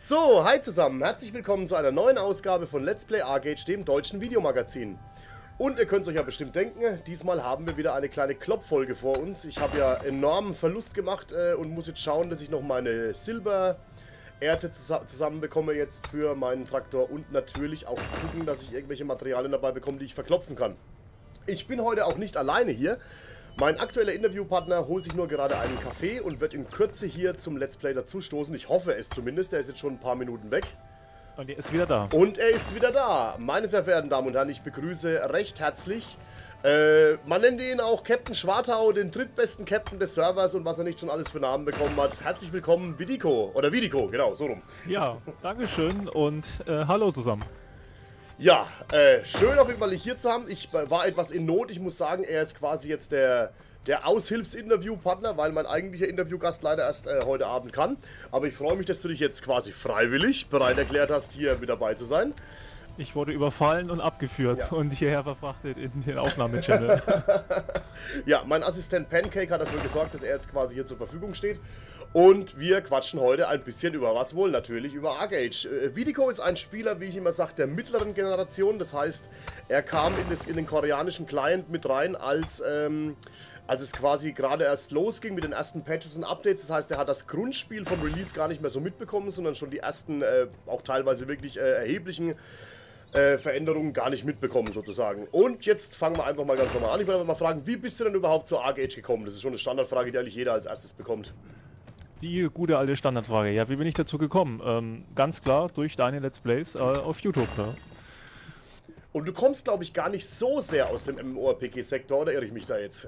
So, hi zusammen, herzlich willkommen zu einer neuen Ausgabe von Let's Play ArcheAge, dem deutschen Videomagazin. Und ihr könnt es euch ja bestimmt denken, diesmal haben wir wieder eine kleine Kloppfolge vor uns. Ich habe ja enormen Verlust gemacht und muss jetzt schauen, dass ich noch meine Silbererte zusammenbekomme jetzt für meinen Traktor und natürlich auch gucken, dass ich irgendwelche Materialien dabei bekomme, die ich verklopfen kann. Ich bin heute auch nicht alleine hier. Mein aktueller Interviewpartner holt sich nur gerade einen Kaffee und wird in Kürze hier zum Let's Play dazustoßen. Ich hoffe es zumindest, er ist jetzt schon ein paar Minuten weg. Und er ist wieder da. Und er ist wieder da. Meine sehr verehrten Damen und Herren, ich begrüße recht herzlich, man nennt ihn auch Captain Schwartau, den drittbesten Captain des Servers und was er nicht schon alles für Namen bekommen hat. Herzlich willkommen, Vidiko. Oder Vidiko, genau, so rum. Ja, dankeschön und hallo zusammen. Ja, schön auf jeden Fall dich hier zu haben. Ich war etwas in Not. Ich muss sagen, er ist quasi jetzt der Aushilfsinterviewpartner, weil mein eigentlicher Interviewgast leider erst heute Abend kann. Aber ich freue mich, dass du dich jetzt quasi freiwillig bereit erklärt hast, hier mit dabei zu sein. Ich wurde überfallen und abgeführt Ja. und hierher verfrachtet in den Aufnahmechannel. Ja, mein Assistent Pancake hat dafür gesorgt, dass er jetzt quasi hier zur Verfügung steht. Und wir quatschen heute ein bisschen über was wohl? Natürlich über ArcheAge. Vidiko ist ein Spieler, wie ich immer sage, der mittleren Generation. Das heißt, er kam in den koreanischen Client mit rein, als es quasi gerade erst losging mit den ersten Patches und Updates. Das heißt, er hat das Grundspiel vom Release gar nicht mehr so mitbekommen, sondern schon die ersten, auch teilweise wirklich erheblichen Veränderungen gar nicht mitbekommen sozusagen. Und jetzt fangen wir einfach mal ganz normal an. Ich will aber mal fragen, wie bist du denn überhaupt zur ArcheAge gekommen? Das ist schon eine Standardfrage, die eigentlich jeder als erstes bekommt. Die gute alte Standardfrage. Ja, wie bin ich dazu gekommen? Ganz klar durch deine Let's Plays auf YouTube. Ja. Und du kommst, glaube ich, gar nicht so sehr aus dem MMORPG-Sektor, oder irre ich mich da jetzt?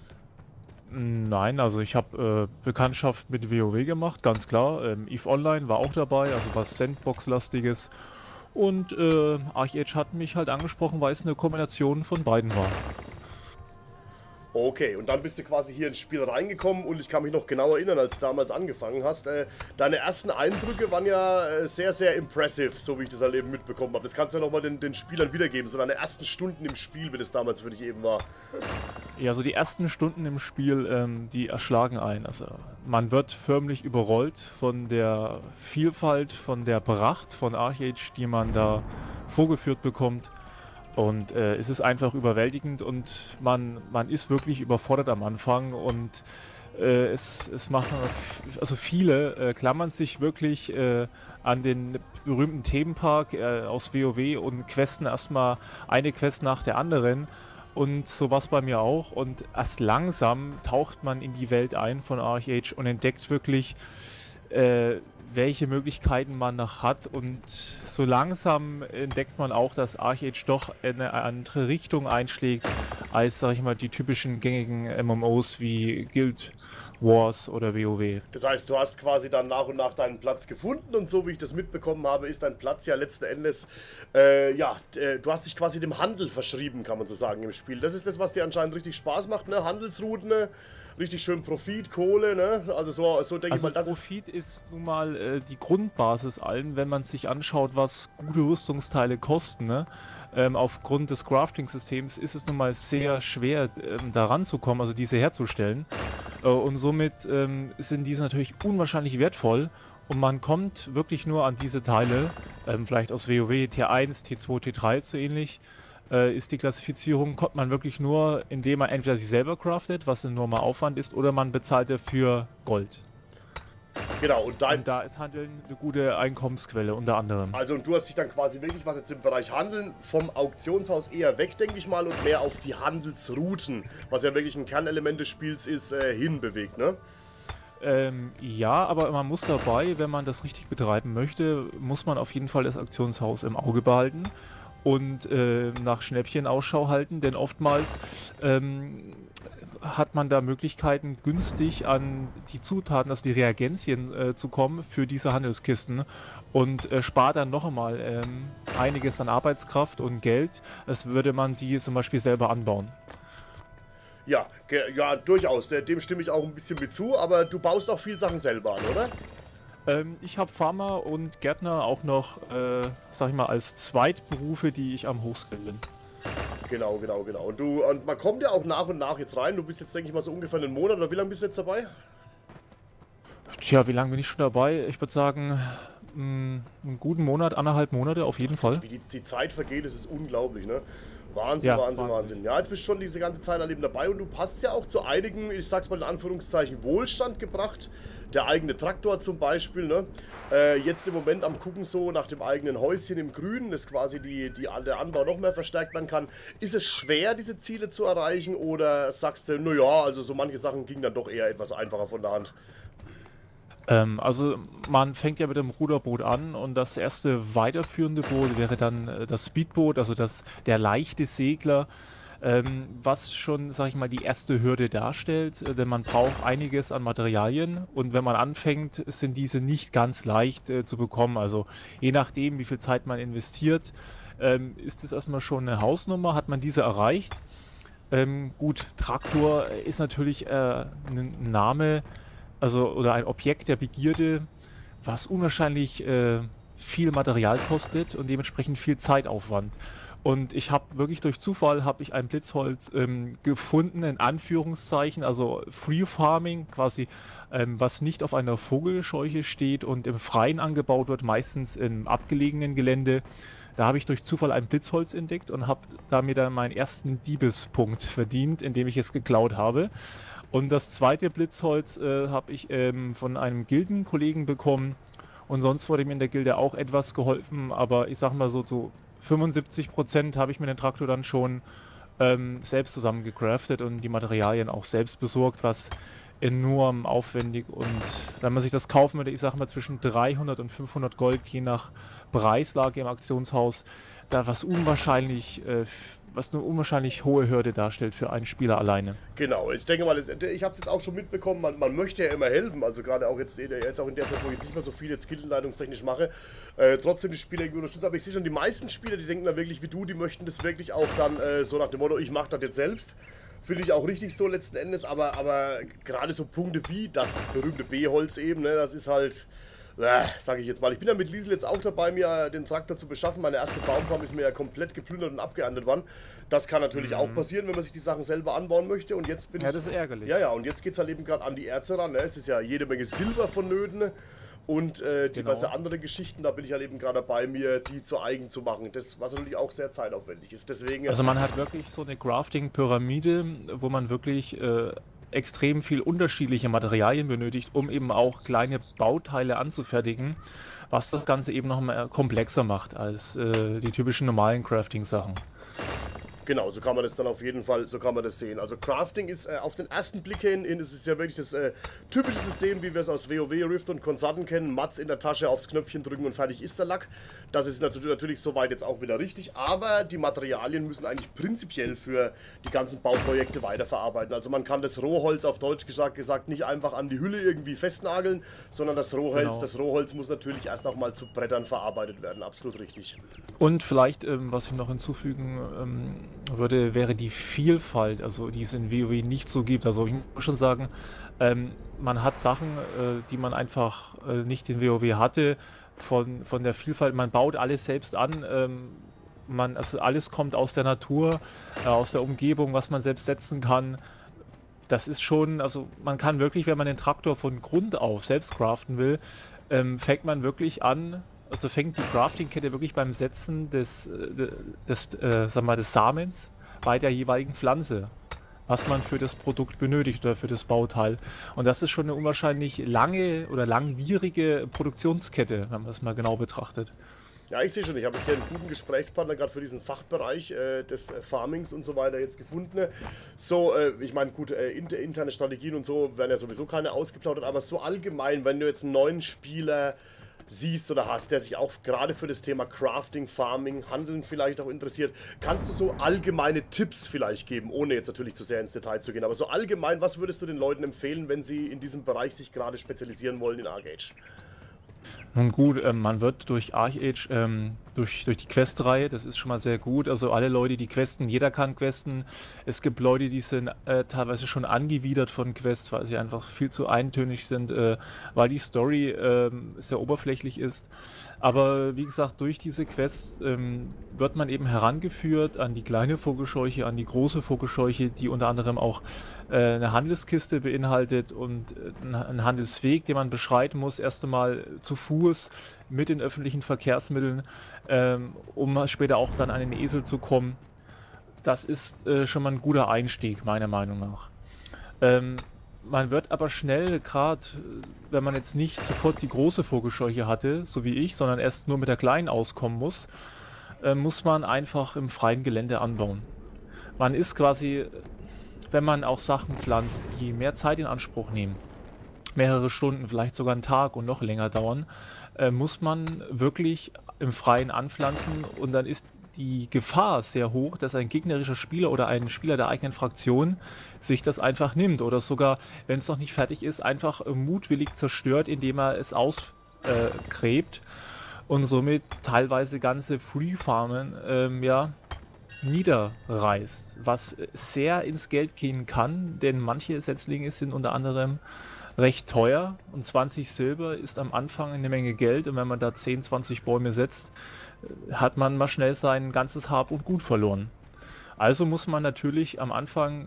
Nein, also ich habe Bekanntschaft mit WoW gemacht, ganz klar. EVE Online war auch dabei, also was Sandbox-lastiges. Und ArcheAge hat mich halt angesprochen, weil es eine Kombination von beiden war. Okay, und dann bist du quasi hier ins Spiel reingekommen und ich kann mich noch genau erinnern, als du damals angefangen hast. Deine ersten Eindrücke waren ja sehr, sehr impressive, so wie ich das halt eben mitbekommen habe. Das kannst du ja nochmal den Spielern wiedergeben, so deine ersten Stunden im Spiel, wie das damals für dich eben war. Ja, so die ersten Stunden im Spiel, die erschlagen ein. Also man wird förmlich überrollt von der Vielfalt, von der Pracht von ArcheAge, die man da vorgeführt bekommt. Und es ist einfach überwältigend und man ist wirklich überfordert am Anfang und es machen, also viele klammern sich wirklich an den berühmten Themenpark aus WoW und questen erstmal eine Quest nach der anderen. Und so war es bei mir auch. Und erst langsam taucht man in die Welt ein von ArcheAge und entdeckt wirklich, welche Möglichkeiten man noch hat. Und so langsam entdeckt man auch, dass ArcheAge doch in eine andere Richtung einschlägt, als, sag ich mal, die typischen gängigen MMOs wie Guild Wars oder WoW. Das heißt, du hast quasi dann nach und nach deinen Platz gefunden und so wie ich das mitbekommen habe, ist dein Platz ja letzten Endes, du hast dich quasi dem Handel verschrieben, kann man so sagen, im Spiel. Das ist das, was dir anscheinend richtig Spaß macht, ne? Handelsrouten, ne? Richtig schön Profit, Kohle, ne? Also so denke ich mal, das Profit ist nun mal die Grundbasis allen, wenn man sich anschaut, was gute Rüstungsteile kosten, ne? Aufgrund des Crafting-Systems ist es nun mal sehr schwer, da ranzukommen, also diese herzustellen. Und somit sind diese natürlich unwahrscheinlich wertvoll und man kommt wirklich nur an diese Teile, vielleicht aus WoW T1, T2, T3 so ähnlich, ist die Klassifizierung, kommt man wirklich nur, indem man entweder sich selber craftet, was ein enormer Aufwand ist, oder man bezahlt dafür Gold. Genau, und da ist Handeln eine gute Einkommensquelle, unter anderem. Also und du hast dich dann quasi wirklich, was jetzt im Bereich Handeln, vom Auktionshaus eher weg, denke ich mal, und mehr auf die Handelsrouten, was ja wirklich ein Kernelement des Spiels ist, hinbewegt, ne? Ja, aber man muss dabei, wenn man das richtig betreiben möchte, muss man auf jeden Fall das Auktionshaus im Auge behalten und nach Schnäppchen Ausschau halten, denn oftmals hat man da Möglichkeiten, günstig an die Zutaten, also die Reagenzien zu kommen für diese Handelskisten und spart dann noch einmal einiges an Arbeitskraft und Geld, als würde man die zum Beispiel selber anbauen. Ja, ja, durchaus, dem stimme ich auch ein bisschen mit zu, aber du baust auch viel Sachen selber an, oder? Ich habe Farmer und Gärtner auch noch, sag ich mal, als Zweitberufe, die ich am Hochskill bin. Genau. Und man kommt ja auch nach und nach jetzt rein. Du bist jetzt, denke ich mal, so ungefähr einen Monat, oder wie lange bist du jetzt dabei? Tja, wie lange bin ich schon dabei? Ich würde sagen, einen guten Monat, 1,5 Monate auf jeden Fall. Wie die Zeit vergeht, das ist unglaublich, ne? Wahnsinn, Ja, Wahnsinn, wahnsinnig. Wahnsinn. Ja, jetzt bist du schon diese ganze Zeit erleben dabei und du hast ja auch zu einigen, ich sag's mal in Anführungszeichen, Wohlstand gebracht. Der eigene Traktor zum Beispiel, ne? Jetzt im Moment am gucken so nach dem eigenen Häuschen im Grünen, dass quasi der Anbau noch mehr verstärkt werden kann. Ist es schwer, diese Ziele zu erreichen oder sagst du, naja, also so manche Sachen gingen dann doch eher etwas einfacher von der Hand? Also man fängt ja mit dem Ruderboot an und das erste weiterführende Boot wäre dann das Speedboot, also der leichte Segler, was schon, sag ich mal, die erste Hürde darstellt, denn man braucht einiges an Materialien und wenn man anfängt, sind diese nicht ganz leicht zu bekommen. Also je nachdem, wie viel Zeit man investiert, ist es erstmal schon eine Hausnummer, hat man diese erreicht. Gut, Traktor ist natürlich ein Name, also oder ein Objekt der Begierde, was unwahrscheinlich viel Material kostet und dementsprechend viel Zeitaufwand. Und ich habe wirklich durch Zufall habe ich ein Blitzholz gefunden, in Anführungszeichen, also Free Farming quasi, was nicht auf einer Vogelscheuche steht und im Freien angebaut wird, meistens im abgelegenen Gelände. Da habe ich durch Zufall ein Blitzholz entdeckt und habe da mir dann meinen ersten Diebespunkt verdient, indem ich es geklaut habe. Und das zweite Blitzholz habe ich von einem Gildenkollegen bekommen. Und sonst wurde mir in der Gilde auch etwas geholfen. Aber ich sag mal so zu 75% habe ich mir den Traktor dann schon selbst zusammengecraftet und die Materialien auch selbst besorgt, was enorm aufwendig und wenn man sich das kaufen würde, ich sag mal zwischen 300 und 500 Gold, je nach Preislage im Auktionshaus, da was eine unwahrscheinlich hohe Hürde darstellt für einen Spieler alleine. Genau, ich denke mal, ich habe es jetzt auch schon mitbekommen, man möchte ja immer helfen, also gerade auch jetzt auch in der Zeit, wo ich jetzt nicht mehr so viel jetzt skillleitungstechnisch mache, trotzdem die Spieler irgendwie unterstützen, aber ich sehe schon, die meisten Spieler, die denken da wirklich wie du, die möchten das wirklich auch dann so nach dem Motto, ich mache das jetzt selbst. Finde ich auch richtig so letzten Endes, aber gerade so Punkte wie das berühmte B-Holz eben, ne, das ist halt, sage ich jetzt mal. Ich bin ja mit Liesel jetzt auch dabei, mir den Traktor zu beschaffen. Meine erste Baumfarm ist mir ja komplett geplündert und abgeerntet worden. Das kann natürlich auch passieren, wenn man sich die Sachen selber anbauen möchte. Und jetzt bin Ja, das ist ärgerlich. Ja, und jetzt geht es halt eben gerade an die Erze ran. Ne? Es ist ja jede Menge Silber vonnöten. Und diverse andere Geschichten, da bin ich halt eben gerade dabei, mir die zu eigen zu machen. Das, was natürlich auch sehr zeitaufwendig ist. Deswegen, Also man hat wirklich so eine Crafting-Pyramide, wo man wirklich extrem viel unterschiedliche Materialien benötigt, um eben auch kleine Bauteile anzufertigen, was das Ganze eben noch mal komplexer macht als die typischen normalen Crafting-Sachen. genau, so kann man das dann auf jeden Fall, so kann man das sehen. Also Crafting ist auf den ersten Blick hin, es ist ja wirklich das typische System, wie wir es aus WoW, Rift und Konsorten kennen. Mats in der Tasche, aufs Knöpfchen drücken und fertig ist der Lack. Das ist natürlich soweit jetzt auch wieder richtig, aber die Materialien müssen eigentlich prinzipiell für die ganzen Bauprojekte weiterverarbeiten. Also man kann das Rohholz auf Deutsch gesagt nicht einfach an die Hülle irgendwie festnageln, sondern das Rohholz muss natürlich erst auch mal zu Brettern verarbeitet werden. Absolut richtig. Und vielleicht, was ich noch hinzufügen würde, wäre die Vielfalt, also die es in WoW nicht so gibt. Also ich muss schon sagen, man hat Sachen, die man einfach nicht in WoW hatte, von der Vielfalt. Man baut alles selbst an, also alles kommt aus der Natur, aus der Umgebung, was man selbst setzen kann. Das ist schon, also man kann wirklich, wenn man den Traktor von Grund auf selbst craften will, fängt man wirklich an, also fängt die Crafting-Kette wirklich beim Setzen des Samens bei der jeweiligen Pflanze, was man für das Produkt benötigt oder für das Bauteil. Und das ist schon eine unwahrscheinlich lange oder langwierige Produktionskette, wenn man das mal genau betrachtet. Ja, ich sehe schon, ich habe jetzt hier einen guten Gesprächspartner gerade für diesen Fachbereich des Farmings und so weiter jetzt gefunden. So, ich meine, gut, interne Strategien und so werden ja sowieso keine ausgeplaudert, aber so allgemein, wenn du jetzt einen neuen Spieler siehst oder hast, der sich auch gerade für das Thema Crafting, Farming, Handeln vielleicht auch interessiert, kannst du so allgemeine Tipps vielleicht geben, ohne jetzt natürlich zu sehr ins Detail zu gehen, aber so allgemein, was würdest du den Leuten empfehlen, wenn sie in diesem Bereich sich gerade spezialisieren wollen in ArcheAge? Nun gut, man wird durch ArcheAge durch die Questreihe. Das ist schon mal sehr gut. Also alle Leute, die questen, jeder kann questen. Es gibt Leute, die sind teilweise schon angewidert von Quests, weil sie einfach viel zu eintönig sind, weil die Story sehr oberflächlich ist. Aber wie gesagt, durch diese Quests wird man eben herangeführt an die kleine Vogelscheuche, an die große Vogelscheuche, die unter anderem auch eine Handelskiste beinhaltet und einen Handelsweg, den man beschreiten muss, erst einmal zu Fuß mit den öffentlichen Verkehrsmitteln, um später auch dann an den Esel zu kommen. Das ist schon mal ein guter Einstieg, meiner Meinung nach. Man wird aber schnell, gerade wenn man jetzt nicht sofort die große Vogelscheuche hatte, so wie ich, sondern erst nur mit der kleinen auskommen muss, muss man einfach im freien Gelände anbauen. Man ist quasi, wenn man auch Sachen pflanzt, die mehr Zeit in Anspruch nehmen, mehrere Stunden, vielleicht sogar einen Tag und noch länger dauern, muss man wirklich im Freien anpflanzen und dann ist die Gefahr sehr hoch, dass ein gegnerischer Spieler oder ein Spieler der eigenen Fraktion sich das einfach nimmt oder sogar, wenn es noch nicht fertig ist, einfach mutwillig zerstört, indem er es ausgräbt und somit teilweise ganze Free-Farmen ja, niederreißt, was sehr ins Geld gehen kann, denn manche Setzlinge sind unter anderem recht teuer und 20 Silber ist am Anfang eine Menge Geld und wenn man da 10, 20 Bäume setzt, hat man mal schnell sein ganzes Hab und Gut verloren. Also muss man natürlich am Anfang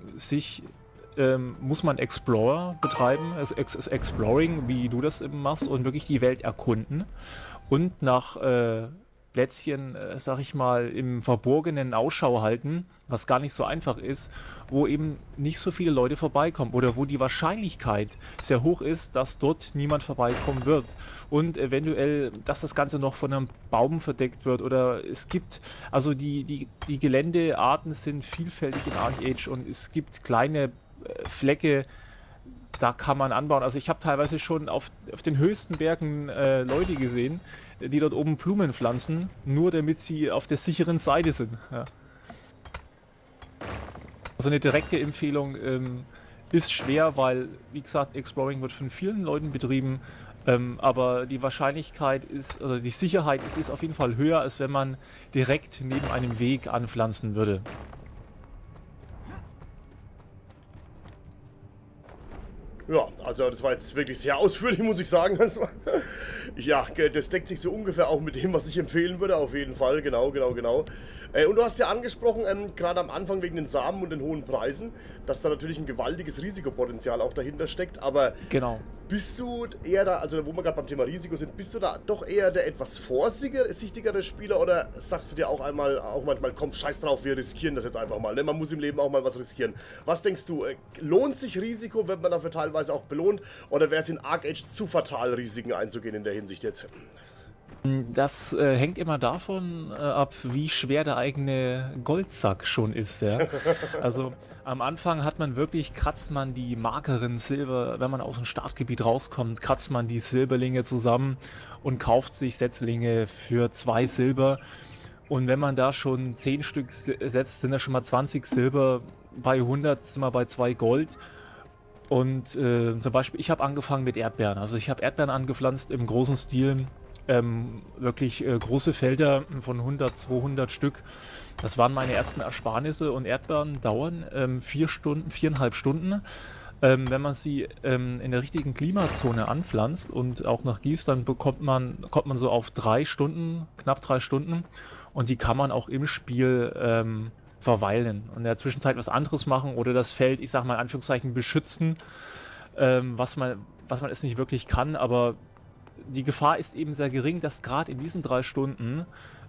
muss man Explorer betreiben, also Exploring, wie du das eben machst und wirklich die Welt erkunden und nach Plätzchen, sag ich mal, im Verborgenen Ausschau halten, was gar nicht so einfach ist, wo eben nicht so viele Leute vorbeikommen oder wo die Wahrscheinlichkeit sehr hoch ist, dass dort niemand vorbeikommen wird und eventuell, dass das Ganze noch von einem Baum verdeckt wird oder es gibt, also die Geländearten sind vielfältig in ArcheAge und es gibt kleine Flecke, da kann man anbauen. Also ich habe teilweise schon auf den höchsten Bergen Leute gesehen, die dort oben Blumen pflanzen, nur damit sie auf der sicheren Seite sind. Ja. Also eine direkte Empfehlung ist schwer, weil, wie gesagt, Exploring wird von vielen Leuten betrieben, aber die Wahrscheinlichkeit ist, also die Sicherheit ist auf jeden Fall höher, als wenn man direkt neben einem Weg anpflanzen würde. Ja, also das war jetzt wirklich sehr ausführlich, muss ich sagen. Ja, das deckt sich so ungefähr auch mit dem, was ich empfehlen würde, auf jeden Fall. Genau. Und du hast ja angesprochen, gerade am Anfang wegen den Samen und den hohen Preisen, dass da natürlich ein gewaltiges Risikopotenzial auch dahinter steckt. Aber genau. Bist du eher da, also wo wir gerade beim Thema Risiko sind, bist du da doch eher der etwas vorsichtigere Spieler oder sagst du dir auch manchmal, komm, scheiß drauf, wir riskieren das jetzt einfach mal, ne? Man muss im Leben auch mal was riskieren. Was denkst du, lohnt sich Risiko, wird man dafür teilweise auch belohnt oder wäre es in ArcheAge zu fatal, Risiken einzugehen in der Hinsicht jetzt? Das hängt immer davon ab, wie schwer der eigene Goldsack schon ist. Ja? Also am Anfang kratzt man die mageren Silber, wenn man aus dem Startgebiet rauskommt, kratzt man die Silberlinge zusammen und kauft sich Setzlinge für 2 Silber. Und wenn man da schon 10 Stück setzt, sind das schon mal 20 Silber. Bei 100 sind wir bei 2 Gold. Und zum Beispiel, ich habe angefangen mit Erdbeeren. Also ich habe Erdbeeren angepflanzt im großen Stil. Wirklich große Felder von 100, 200 Stück. Das waren meine ersten Ersparnisse und Erdbeeren dauern 4,5 Stunden. Wenn man sie in der richtigen Klimazone anpflanzt und auch noch gießt, dann kommt man so auf 3 Stunden, knapp 3 Stunden und die kann man auch im Spiel verweilen und in der Zwischenzeit was anderes machen oder das Feld, ich sag mal in Anführungszeichen, beschützen, was man es nicht wirklich kann, aber die Gefahr ist eben sehr gering, dass gerade in diesen 3 Stunden,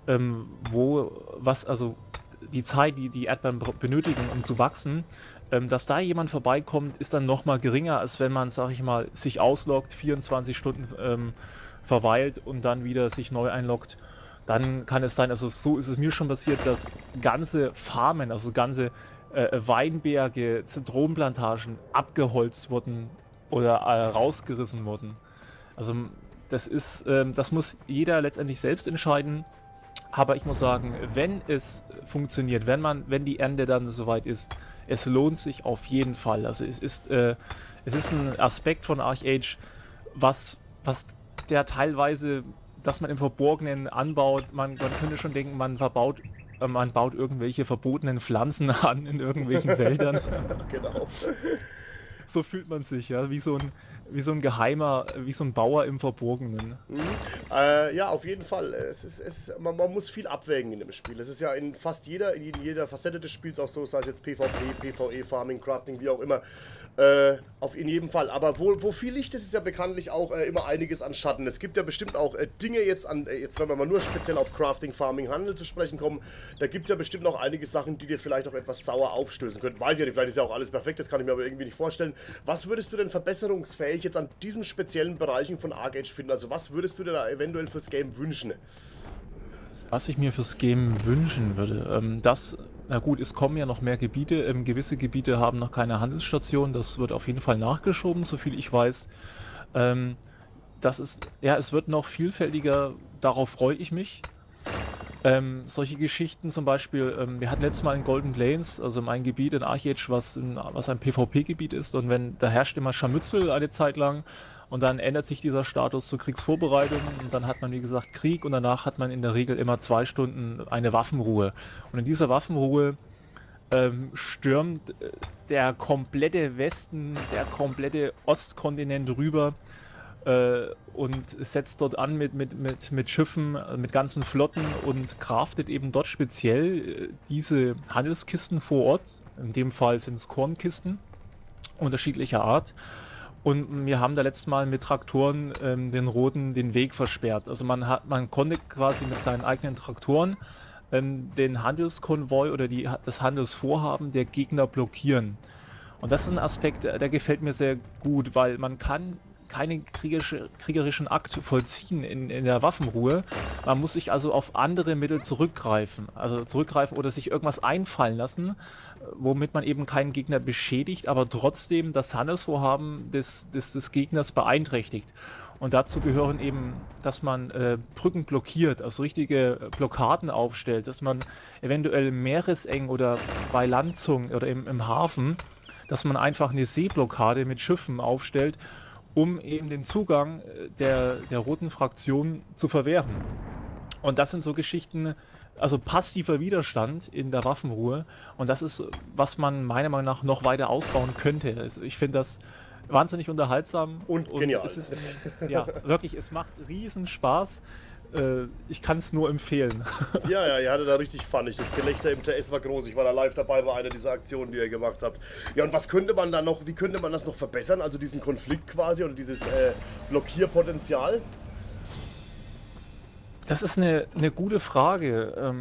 also die Zeit, die die Erdbeeren benötigen, um zu wachsen, dass da jemand vorbeikommt, ist dann nochmal geringer, als wenn man, sag ich mal, sich ausloggt, 24 Stunden verweilt und dann wieder sich neu einloggt. Dann kann es sein, also so ist es mir schon passiert, dass ganze Farmen, also ganze Weinberge, Zitronenplantagen abgeholzt wurden oder rausgerissen wurden. Also das muss jeder letztendlich selbst entscheiden. Aber ich muss sagen, wenn es funktioniert, wenn die Ernte dann soweit ist, es lohnt sich auf jeden Fall. Also es ist ein Aspekt von ArcheAge, was der teilweise dass man im Verborgenen anbaut. Man könnte schon denken, man baut irgendwelche verbotenen Pflanzen an in irgendwelchen Wäldern. Genau. So fühlt man sich, ja, wie so ein Geheimer, wie so ein Bauer im Verborgenen. Ja, auf jeden Fall. Man muss viel abwägen in dem Spiel. Es ist ja in fast jeder Facette des Spiels auch so, sei es jetzt PvP, PvE, Farming, Crafting, wie auch immer. In jedem Fall. Aber wo viel Licht ist, ist ja bekanntlich auch immer einiges an Schatten. Es gibt ja bestimmt auch Dinge jetzt wenn wir mal nur speziell auf Crafting, Farming, Handel zu sprechen kommen, da gibt es ja bestimmt noch einige Sachen, die dir vielleicht auch etwas sauer aufstößen könnten. Weiß ich ja nicht, vielleicht ist ja auch alles perfekt, das kann ich mir aber irgendwie nicht vorstellen. Was würdest du denn verbesserungsfähig jetzt an diesen speziellen Bereichen von ArcAge finden? Also was würdest du dir da eventuell fürs Game wünschen? Was ich mir fürs Game wünschen würde, na gut, es kommen ja noch mehr Gebiete. Gewisse Gebiete haben noch keine Handelsstation. Das wird auf jeden Fall nachgeschoben, soviel ich weiß. Es wird noch vielfältiger. Darauf freue ich mich. Solche Geschichten zum Beispiel, wir hatten letztes Mal in Golden Plains, also in einem Gebiet in ArcAge, was ein PvP-Gebiet ist, und da herrscht immer Scharmützel eine Zeit lang und dann ändert sich dieser Status zur Kriegsvorbereitung und dann hat man, wie gesagt, Krieg und danach hat man in der Regel immer 2 Stunden eine Waffenruhe. Und in dieser Waffenruhe stürmt der komplette Westen, der komplette Ostkontinent rüber und setzt dort an mit Schiffen, mit ganzen Flotten und craftet eben dort speziell diese Handelskisten vor Ort. In dem Fall sind es Kornkisten unterschiedlicher Art. Und wir haben da letztes Mal mit Traktoren den Roten den Weg versperrt. Also man konnte quasi mit seinen eigenen Traktoren den Handelskonvoi oder das Handelsvorhaben der Gegner blockieren. Und das ist ein Aspekt, der gefällt mir sehr gut, weil man kann keinen kriegerischen Akt vollziehen in der Waffenruhe. Man muss sich also auf andere Mittel zurückgreifen oder sich irgendwas einfallen lassen, womit man eben keinen Gegner beschädigt, aber trotzdem das Handelsvorhaben des Gegners beeinträchtigt. Und dazu gehören eben, dass man Brücken blockiert, also richtige Blockaden aufstellt, dass man eventuell meereseng oder bei Landzungen oder im Hafen, dass man einfach eine Seeblockade mit Schiffen aufstellt, um eben den Zugang der roten Fraktion zu verwehren. Und das sind so Geschichten, also passiver Widerstand in der Waffenruhe. Und das ist, was man meiner Meinung nach noch weiter ausbauen könnte. Also ich finde das wahnsinnig unterhaltsam. Und genial. Ja, wirklich, es macht riesen Spaß. Ich kann es nur empfehlen. Ja, ihr hattet da richtig Fun. Das Gelächter im TS war groß. Ich war da live dabei bei einer dieser Aktionen, die ihr gemacht habt. Ja, und wie könnte man das noch verbessern? Also diesen Konflikt quasi oder dieses Blockierpotenzial? Das ist eine gute Frage.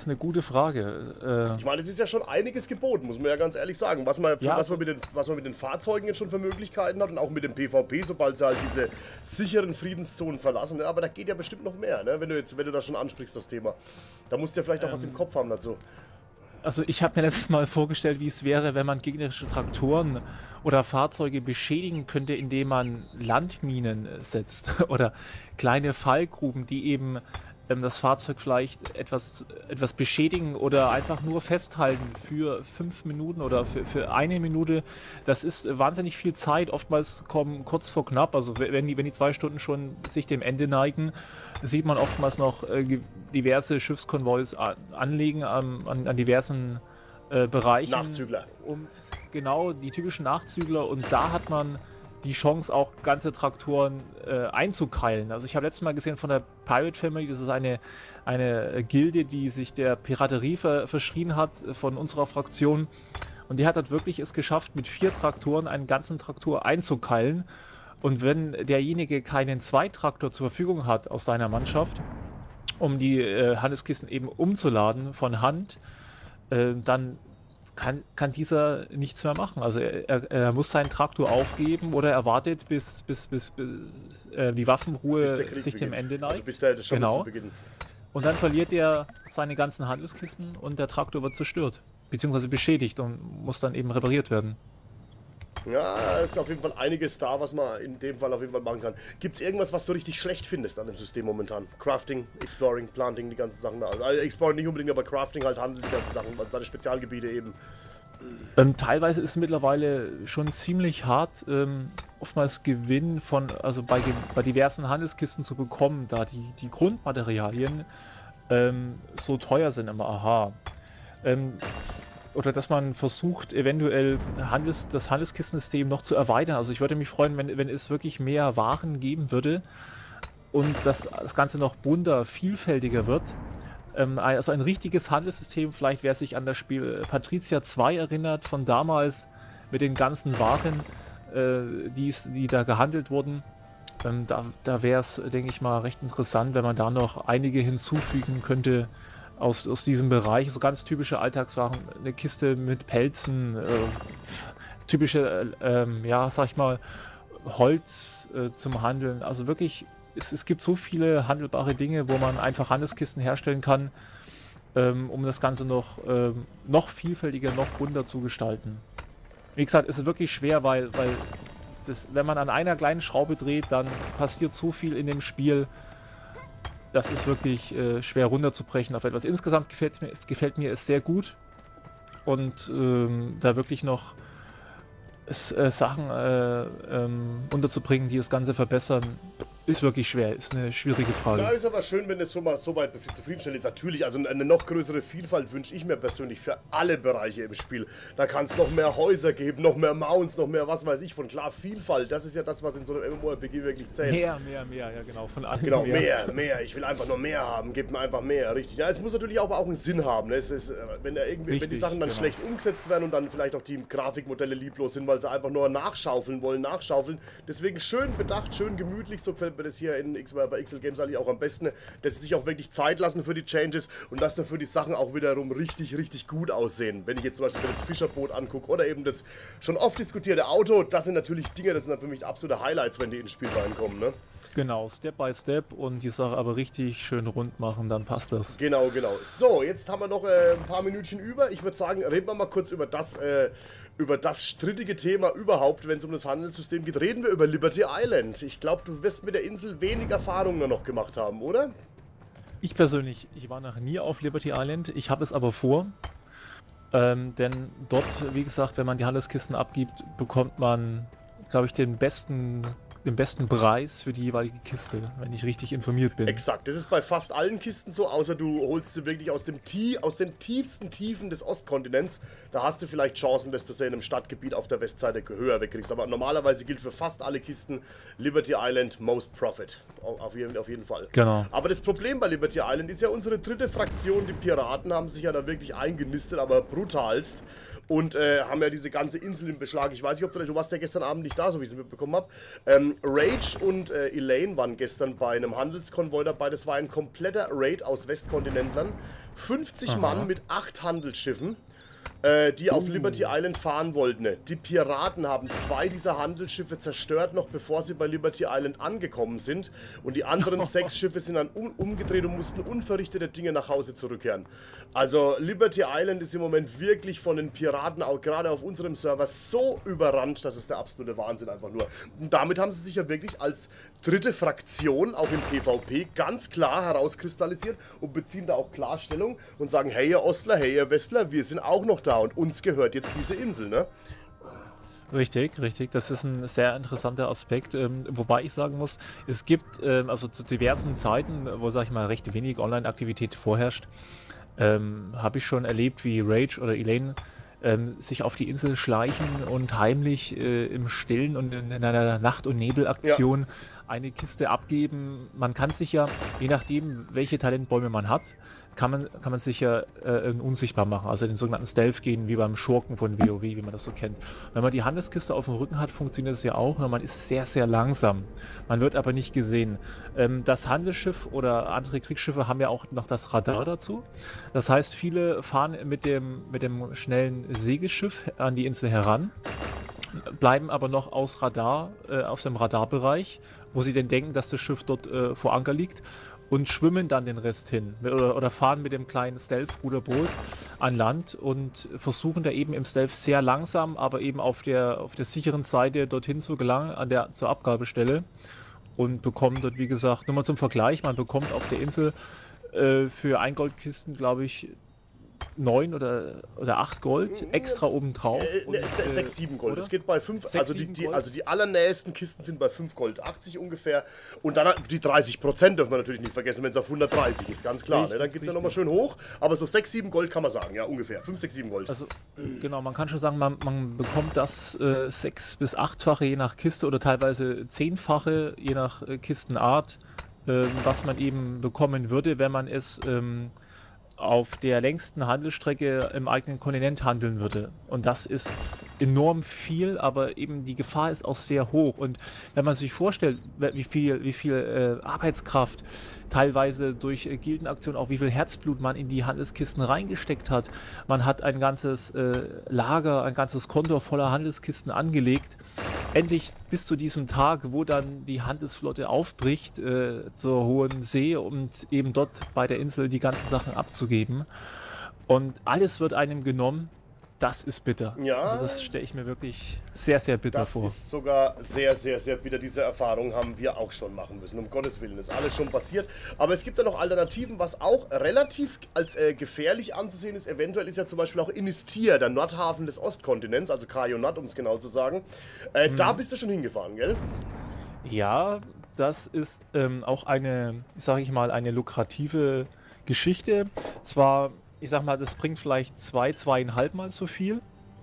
Ich meine, es ist ja schon einiges geboten, muss man ja ganz ehrlich sagen. Was man mit den Fahrzeugen jetzt schon für Möglichkeiten hat und auch mit dem PvP, sobald sie halt diese sicheren Friedenszonen verlassen. Aber da geht ja bestimmt noch mehr, ne? Wenn du das schon ansprichst, das Thema. Da musst du ja vielleicht auch was im Kopf haben dazu. Also ich habe mir letztes Mal vorgestellt, wie es wäre, wenn man gegnerische Traktoren oder Fahrzeuge beschädigen könnte, indem man Landminen setzt oder kleine Fallgruben, die eben das Fahrzeug vielleicht etwas beschädigen oder einfach nur festhalten für 5 Minuten oder für 1 Minute. Das ist wahnsinnig viel Zeit. Oftmals kommen kurz vor knapp, also wenn die 2 Stunden schon sich dem Ende neigen, sieht man oftmals noch diverse Schiffskonvois anlegen an diversen Bereichen. Nachzügler. Genau, die typischen Nachzügler, und da hat man die Chance, auch ganze Traktoren einzukeilen. Also ich habe letztes Mal gesehen von der Pirate Family, das ist eine Gilde, die sich der Piraterie verschrien hat von unserer Fraktion, und die hat halt wirklich es geschafft, mit 4 Traktoren einen ganzen Traktor einzukeilen. Und wenn derjenige keinen Zweitraktor zur Verfügung hat aus seiner Mannschaft, um die Handeskisten eben umzuladen von Hand, dann kann dieser nichts mehr machen. Also er muss seinen Traktor aufgeben oder er wartet, bis die Waffenruhe sich dem Ende neigt. Also bis der genau. Beginnt. Und dann verliert er seine ganzen Handelskisten und der Traktor wird zerstört, beziehungsweise beschädigt und muss dann eben repariert werden. Ja, es ist auf jeden Fall einiges da, was man in dem Fall auf jeden Fall machen kann. Gibt es irgendwas, was du richtig schlecht findest an dem System momentan? Crafting, Exploring, Planting, die ganzen Sachen da. Also Exploring nicht unbedingt, aber Crafting halt, Handel, die ganzen Sachen. Also deine Spezialgebiete eben. Teilweise ist es mittlerweile schon ziemlich hart, oftmals Gewinn also bei diversen Handelskisten zu bekommen, da die Grundmaterialien so teuer sind immer, aha. Oder dass man versucht, eventuell das Handelskistensystem noch zu erweitern. Also ich würde mich freuen, wenn es wirklich mehr Waren geben würde und das Ganze noch bunter, vielfältiger wird. Also ein richtiges Handelssystem, vielleicht wer sich an das Spiel Patricia 2 erinnert, von damals mit den ganzen Waren, die da gehandelt wurden. Da wäre es, denke ich mal, recht interessant, wenn man da noch einige hinzufügen könnte aus diesem Bereich. So ganz typische Alltagswaren, eine Kiste mit Pelzen, typische, ja, sag ich mal, Holz zum Handeln. Also wirklich, es gibt so viele handelbare Dinge, wo man einfach Handelskisten herstellen kann, um das Ganze noch vielfältiger, noch bunter zu gestalten. Wie gesagt, es ist wirklich schwer, weil wenn man an einer kleinen Schraube dreht, dann passiert so viel in dem Spiel. Das ist wirklich schwer runterzubrechen auf etwas. Insgesamt gefällt mir es sehr gut. Und da wirklich noch Sachen unterzubringen, die das Ganze verbessern, ist wirklich schwer, ist eine schwierige Frage. Ja, ist aber schön, wenn es so weit zufriedenstellend ist. Natürlich, also eine noch größere Vielfalt wünsche ich mir persönlich für alle Bereiche im Spiel. Da kann es noch mehr Häuser geben, noch mehr Mounts, noch mehr was weiß ich von. Klar, Vielfalt, das ist ja das, was in so einem MMORPG wirklich zählt. Mehr, ja genau. Von allen genau, mehr. Ich will einfach nur mehr haben, gebt mir einfach mehr, richtig. Ja, es muss natürlich auch einen Sinn haben. Ne? Es ist, wenn die Sachen dann schlecht umgesetzt werden und dann vielleicht auch die Grafikmodelle lieblos sind, weil sie einfach nur nachschaufeln. Deswegen schön bedacht, schön gemütlich, so gefällt mir das hier bei XL Games eigentlich auch am besten, dass sie sich auch wirklich Zeit lassen für die Changes und dass dafür die Sachen auch wiederum richtig gut aussehen. Wenn ich jetzt zum Beispiel das Fischerboot angucke oder eben das schon oft diskutierte Auto, das sind natürlich Dinge, das sind dann für mich absolute Highlights, wenn die ins Spiel reinkommen, ne? Genau, Step by Step und die Sache aber richtig schön rund machen, dann passt das. Genau. So, jetzt haben wir noch ein paar Minütchen über. Ich würde sagen, reden wir mal kurz über das strittige Thema überhaupt, wenn es um das Handelssystem geht. Reden wir über Liberty Island. Ich glaube, du wirst mit der Insel wenig Erfahrung nur noch gemacht haben, oder? Ich persönlich, ich war noch nie auf Liberty Island, ich habe es aber vor. Denn dort, wie gesagt, wenn man die Handelskisten abgibt, bekommt man, glaube ich, den besten Preis für die jeweilige Kiste, wenn ich richtig informiert bin. Exakt, das ist bei fast allen Kisten so, außer du holst sie wirklich aus den tiefsten Tiefen des Ostkontinents. Da hast du vielleicht Chancen, dass du sie in einem Stadtgebiet auf der Westseite höher wegkriegst. Aber normalerweise gilt für fast alle Kisten Liberty Island Most Profit. Auf jeden Fall. Genau. Aber das Problem bei Liberty Island ist ja unsere dritte Fraktion. Die Piraten haben sich ja da wirklich eingenistet, aber brutalst. Und haben ja diese ganze Insel im Beschlag. Ich weiß nicht, ob du warst ja gestern Abend nicht da, so wie ich es mitbekommen habe. Rage und Elaine waren gestern bei einem Handelskonvoi dabei. Das war ein kompletter Raid aus Westkontinentlern. 50 Mann mit 8 Handelsschiffen, die auf Liberty Island fahren wollten. Die Piraten haben 2 dieser Handelsschiffe zerstört, noch bevor sie bei Liberty Island angekommen sind. Und die anderen 6 Schiffe sind dann umgedreht und mussten unverrichtete Dinge nach Hause zurückkehren. Also Liberty Island ist im Moment wirklich von den Piraten, auch gerade auf unserem Server, so überrannt, dass es der absolute Wahnsinn einfach nur. Und damit haben sie sich ja wirklich als dritte Fraktion, auch im PvP, ganz klar herauskristallisiert und beziehen da auch Klarstellung und sagen, hey ihr Ostler, hey ihr Westler, wir sind auch noch da und uns gehört jetzt diese Insel, ne? Richtig. Das ist ein sehr interessanter Aspekt. Wobei ich sagen muss, es gibt, also zu diversen Zeiten, wo, sag ich mal, recht wenig Online-Aktivität vorherrscht, habe ich schon erlebt, wie Rage oder Elaine sich auf die Insel schleichen und heimlich im Stillen und in einer Nacht- und Nebelaktion eine Kiste abgeben. Man kann sich ja, je nachdem, welche Talentbäume man hat, kann man sich ja unsichtbar machen, also den sogenannten Stealth gehen, wie beim Schurken von WoW, wie man das so kennt. Wenn man die Handelskiste auf dem Rücken hat, funktioniert es ja auch, nur man ist sehr langsam. Man wird aber nicht gesehen. Das Handelsschiff oder andere Kriegsschiffe haben ja auch noch das Radar dazu. Das heißt, viele fahren mit dem schnellen Segelschiff an die Insel heran, bleiben aber noch aus dem Radarbereich, wo sie denn denken, dass das Schiff dort vor Anker liegt, und schwimmen dann den Rest hin oder fahren mit dem kleinen Stealth-Ruderboot an Land und versuchen da eben im Stealth sehr langsam, aber eben auf der sicheren Seite dorthin zu gelangen, zur Abgabestelle, und bekommen dort, wie gesagt, nur mal zum Vergleich, man bekommt auf der Insel für 1 Goldkisten, glaube ich, 9 oder 8 Gold extra obendrauf. 6, 7 Gold. Oder? Es geht bei 5, 6, also 7 die Gold? also die allernächsten Kisten sind bei 5 Gold 80 ungefähr. Und dann die 30% dürfen wir natürlich nicht vergessen, wenn es auf 130 ist, ganz klar. Ne? Richtig, Dann geht es ja nochmal richtig. schön hoch. Aber so 6, 7 Gold kann man sagen, ja, ungefähr. 5, 6, 7 Gold. Also genau, man kann schon sagen, man bekommt das 6- bis 8-fache je nach Kiste oder teilweise 10-fache je nach Kistenart, was man eben bekommen würde, wenn man es auf der längsten Handelsstrecke im eigenen Kontinent handeln würde. Und das ist enorm viel, aber eben die Gefahr ist auch sehr hoch. Und wenn man sich vorstellt, wie viel Arbeitskraft teilweise durch Gildenaktionen, auch wie viel Herzblut man in die Handelskisten reingesteckt hat. Man hat ein ganzes Lager, ein ganzes Kontor voller Handelskisten angelegt. Endlich bis zu diesem Tag, wo dann die Handelsflotte aufbricht zur Hohen See, und eben dort bei der Insel die ganzen Sachen abzugeben. Und alles wird einem genommen. Das ist bitter. Ja. Also das stelle ich mir wirklich sehr, sehr bitter Das vor. ist sogar sehr, sehr, sehr bitter. Diese Erfahrung haben wir auch schon machen müssen. Um Gottes Willen, ist alles schon passiert. Aber es gibt da noch Alternativen, was auch relativ als gefährlich anzusehen ist. Eventuell ist ja zum Beispiel auch Inistir, der Nordhafen des Ostkontinents, also Kajonat, um es genau zu sagen. Da bist du schon hingefahren, gell? Ja, das ist auch eine, sage ich mal, eine lukrative Geschichte. Zwar, ich sag mal, das bringt vielleicht 2,5 Mal so viel,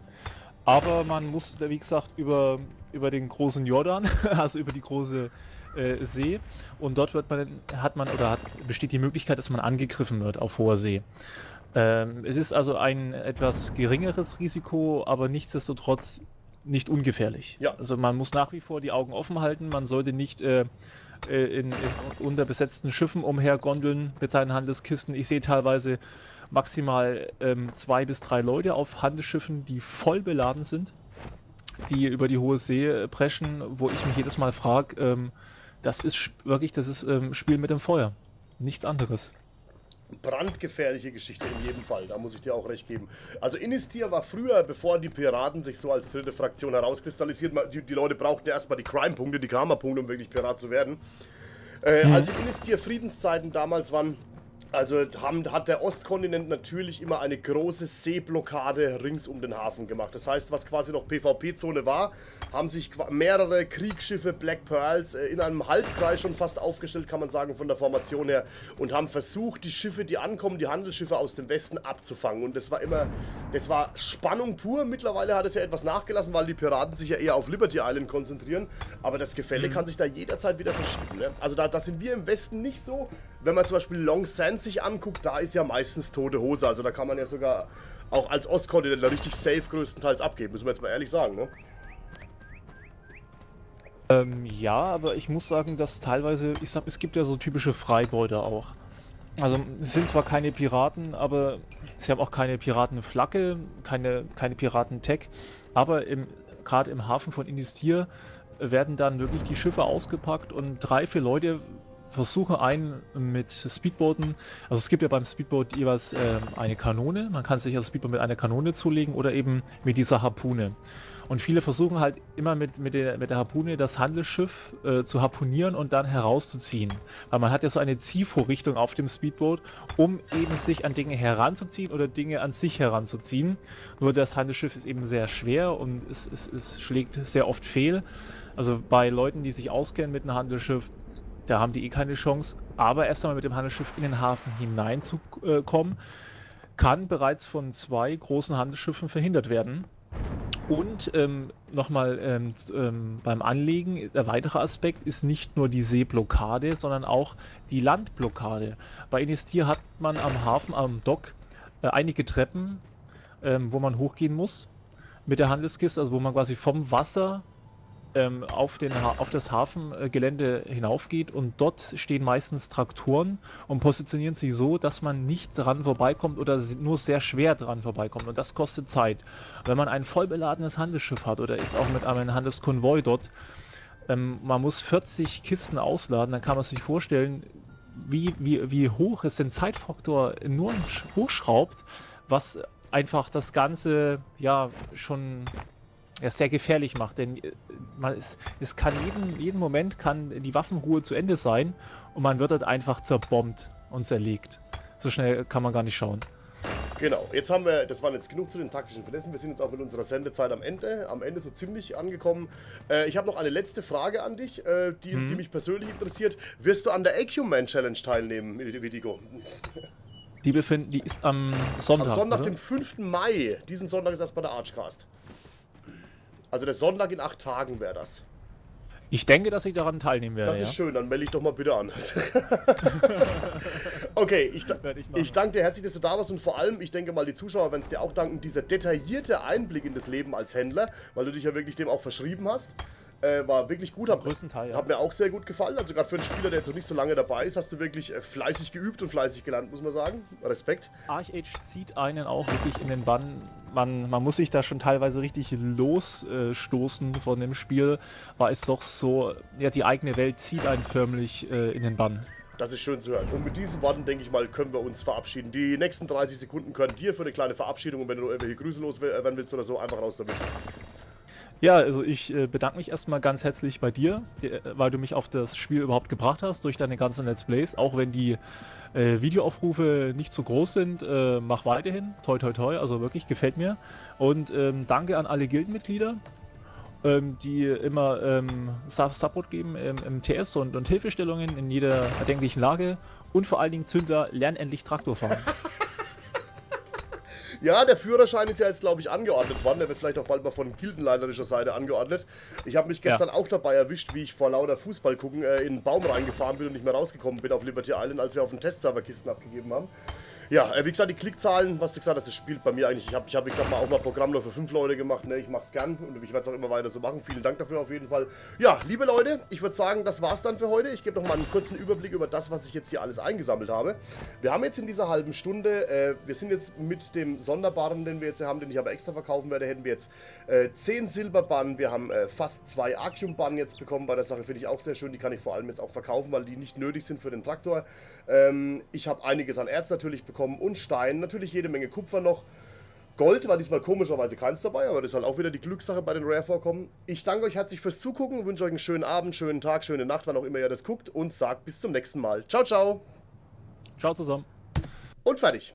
aber man muss, wie gesagt, über den großen Jordan, also über die große See, und dort besteht die Möglichkeit, dass man angegriffen wird auf hoher See. Es ist also ein etwas geringeres Risiko, aber nichtsdestotrotz nicht ungefährlich. Ja. Also man muss nach wie vor die Augen offen halten, man sollte nicht in unterbesetzten Schiffen umhergondeln mit seinen Handelskisten. Ich sehe teilweise maximal 2 bis 3 Leute auf Handelsschiffen, die voll beladen sind, die über die hohe See preschen, wo ich mich jedes Mal frage, das ist Spiel mit dem Feuer, nichts anderes. Brandgefährliche Geschichte in jedem Fall, da muss ich dir auch recht geben. Also Inistir war früher, bevor die Piraten sich so als dritte Fraktion herauskristallisiert, die Leute brauchten erstmal die Crime-Punkte, die Karma-Punkte, um wirklich Pirat zu werden. Als in Inistir Friedenszeiten damals waren, also hat der Ostkontinent natürlich immer eine große Seeblockade rings um den Hafen gemacht. Das heißt, was quasi noch PvP-Zone war, haben sich mehrere Kriegsschiffe, Black Pearls, in einem Halbkreis schon fast aufgestellt, kann man sagen, von der Formation her, und haben versucht, die Schiffe, die ankommen, die Handelsschiffe aus dem Westen abzufangen. Und das war Spannung pur. Mittlerweile hat es ja etwas nachgelassen, weil die Piraten sich ja eher auf Liberty Island konzentrieren. Aber das Gefälle kann sich da jederzeit wieder verschieben. Ne? Also da sind wir im Westen nicht so. Wenn man zum Beispiel Long Sand sich anguckt, da ist ja meistens tote Hose. Also da kann man ja sogar auch als Ostkontinentler richtig safe größtenteils abgeben. Müssen wir jetzt mal ehrlich sagen, ne? Ja, aber ich muss sagen, dass teilweise, es gibt ja so typische Freibeuter auch. Also es sind zwar keine Piraten, aber sie haben auch keine Piratenflagge, keine Piratentag, aber gerade im Hafen von Inistir werden dann wirklich die Schiffe ausgepackt und 3, 4 Leute versuchen einen mit Speedbooten. Also es gibt ja beim Speedboot jeweils eine Kanone, man kann sich das Speedboot mit einer Kanone zulegen oder eben mit dieser Harpune. Und viele versuchen halt immer mit der Harpune das Handelsschiff zu harpunieren und dann herauszuziehen. Weil man hat ja so eine Ziehvorrichtung auf dem Speedboot, um eben sich an Dinge heranzuziehen oder Dinge an sich heranzuziehen. Nur das Handelsschiff ist eben sehr schwer und es schlägt sehr oft fehl. Also bei Leuten, die sich auskennen mit einem Handelsschiff, da haben die eh keine Chance. Aber erst einmal mit dem Handelsschiff in den Hafen hineinzukommen, kann bereits von 2 großen Handelsschiffen verhindert werden. Und nochmal beim Anlegen, der weitere Aspekt ist nicht nur die Seeblockade, sondern auch die Landblockade. Bei Inistir hat man am Hafen, am Dock, einige Treppen, wo man hochgehen muss mit der Handelskiste, also wo man quasi vom Wasser auf das Hafengelände hinaufgeht, und dort stehen meistens Traktoren und positionieren sich so, dass man nicht dran vorbeikommt oder nur sehr schwer dran vorbeikommt, und das kostet Zeit. Wenn man ein voll beladenes Handelsschiff hat oder ist auch mit einem Handelskonvoi dort, man muss 40 Kisten ausladen, dann kann man sich vorstellen, wie hoch es den Zeitfaktor nur hochschraubt, was einfach das Ganze ja schon sehr gefährlich macht, denn es kann jeden Moment kann die Waffenruhe zu Ende sein und man wird halt einfach zerbombt und zerlegt. So schnell kann man gar nicht schauen. Genau, jetzt haben wir, das waren jetzt genug zu den taktischen Finessen, wir sind jetzt auch mit unserer Sendezeit am Ende so ziemlich angekommen. Ich habe noch eine letzte Frage an dich, die mich persönlich interessiert. Wirst du an der Acumen Challenge teilnehmen, Vidigo? Die ist am Sonntag. Am Sonntag, oder? dem 5. Mai. Diesen Sonntag ist erst bei der Archcast. Also der Sonntag in 8 Tagen wäre das. Ich denke, dass ich daran teilnehmen werde. Das ist schön, dann melde ich doch mal bitte an. Okay, ich danke dir herzlich, dass du da warst und vor allem, ich denke mal, die Zuschauer werden es dir auch danken, dieser detaillierte Einblick in das Leben als Händler, weil du dich ja wirklich dem auch verschrieben hast. War wirklich gut. Zum größten Teil, ja. Hat mir auch sehr gut gefallen. Also gerade für einen Spieler, der jetzt noch nicht so lange dabei ist, hast du wirklich fleißig geübt und fleißig gelernt, muss man sagen. Respekt. Arch-Age zieht einen auch wirklich in den Bann. Man muss sich da schon teilweise richtig losstoßen von dem Spiel, weil es doch so, ja, die eigene Welt zieht einen förmlich in den Bann. Das ist schön zu hören. Und mit diesen Worten, denke ich mal, können wir uns verabschieden. Die nächsten 30 Sekunden können dir für eine kleine Verabschiedung, und wenn du noch irgendwelche Grüße loswerden willst oder so, einfach raus damit. Ja, also ich bedanke mich erstmal ganz herzlich bei dir, weil du mich auf das Spiel überhaupt gebracht hast, durch deine ganzen Let's Plays. Auch wenn die Videoaufrufe nicht so groß sind, mach weiterhin. Toi, toi, toi, also wirklich, gefällt mir. Und danke an alle Gildenmitglieder, die immer Support geben im TS und Hilfestellungen in jeder erdenklichen Lage. Und vor allen Dingen Zünder, lern endlich Traktor fahren. Ja, der Führerschein ist ja jetzt, glaube ich, angeordnet worden. Der wird vielleicht auch bald mal von gildenleiterischer Seite angeordnet. Ich habe mich gestern auch dabei erwischt, wie ich vor lauter Fußball gucken in einen Baum reingefahren bin und nicht mehr rausgekommen bin auf Liberty Island, als wir auf den Testserver Kisten abgegeben haben. Ja, wie gesagt, die Klickzahlen, was du gesagt hast, das spielt bei mir eigentlich. Ich hab, wie gesagt, auch mal Programm nur für 5 Leute gemacht. Ne? Ich mach's gern und ich werde es auch immer weiter so machen. Vielen Dank dafür auf jeden Fall. Ja, liebe Leute, ich würde sagen, das war's dann für heute. Ich gebe noch mal einen kurzen Überblick über das, was ich jetzt hier alles eingesammelt habe. Wir haben jetzt in dieser halben Stunde, wir sind jetzt mit dem Sonderbaren, den wir jetzt haben, den ich aber extra verkaufen werde, hätten wir jetzt 10 Silberbannen. Wir haben fast 2 Arcium-Bannen jetzt bekommen bei der Sache. Finde ich auch sehr schön. Die kann ich vor allem jetzt auch verkaufen, weil die nicht nötig sind für den Traktor. Ich habe einiges an Erz natürlich bekommen und Stein, natürlich jede Menge Kupfer noch. Gold war diesmal komischerweise keins dabei, aber das ist halt auch wieder die Glückssache bei den Rare-Vorkommen. Ich danke euch herzlich fürs Zugucken, wünsche euch einen schönen Abend, schönen Tag, schöne Nacht, wann auch immer ihr das guckt und sagt bis zum nächsten Mal. Ciao, ciao. Ciao zusammen. Und fertig.